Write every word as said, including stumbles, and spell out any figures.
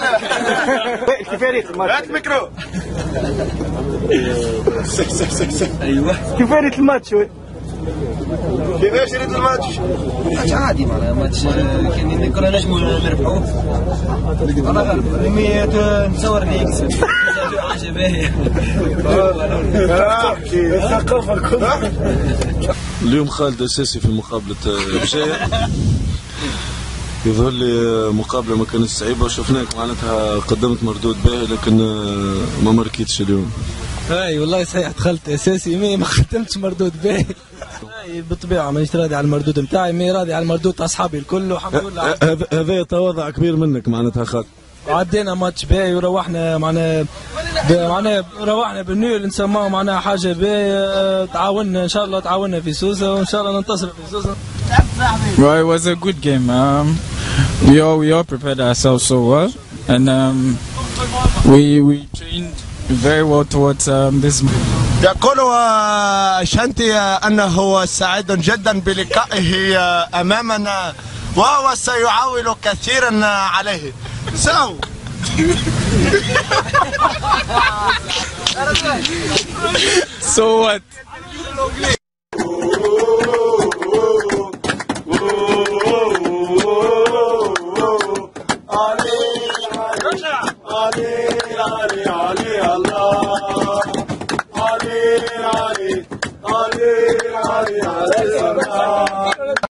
كيف ريت الماتش؟ هات الميكرو. ايوه كيف ريت الماتش؟ كيفاش ريت الماتش؟ ماتش عادي معناها ماتش كان كنا نجموا نربحوه. والله رمي نتصور اللي يكسب. حاجه باهيه. الثقافه كلها. اليوم خالد اساسي في مقابله بشاير. يظهر لي مقابله ما كانتش صعيبه وشفناك معناتها قدمت مردود باهي لكن ما ماركيتش اليوم. اي والله صحيح دخلت اساسي مي ما قدمتش مردود باهي. بالطبيعه مانيش راضي على المردود نتاعي، مي راضي على المردود تاع اصحابي الكل والحمد لله. هذا تواضع كبير منك معناتها خالد. عدينا ماتش باهي وروحنا معناها معناها روحنا بالنيل نسموه معناها حاجه باهيه. تعاوننا ان شاء الله تعاوننا في سوسه وان شاء الله ننتصر في سوسه. Well, it was a good game. Um, we all we all prepared ourselves so well, and um, we we trained very well towards um, this. يقول شانتي أنه سعيد جدا بلقائه أمامنا وهو سيعول كثيرا عليه. So So what?